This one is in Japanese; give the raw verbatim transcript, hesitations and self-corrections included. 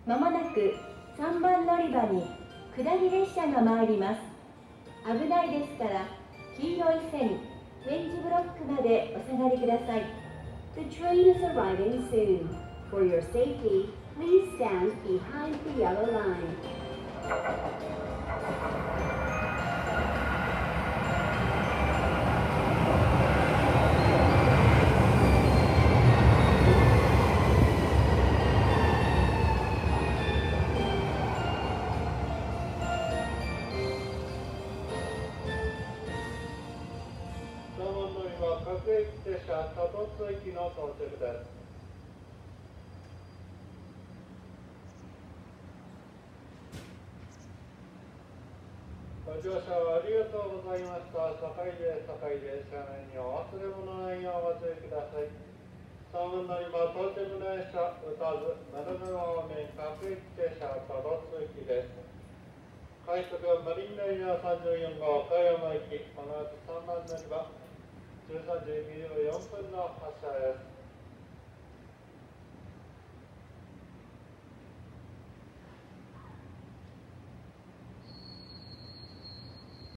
まもなくさんばん乗り場に下り列車が参ります。危ないですから黄色い線、オレンジブロックまでお下がりください。The train is arriving soon. For your safety, please stand behind the yellow line. 各駅停車多度津駅の到着です。ご乗車ありがとうございました。堺で堺で車内にお忘れ物ないようご注意ください。さんばん乗り場到着の列車打たず丸の方面各駅停車多度津駅です。快速マリンライナーさんじゅうよん号岡山行きこの後さんばん乗り場じゅうさんじよんぷんの発車です。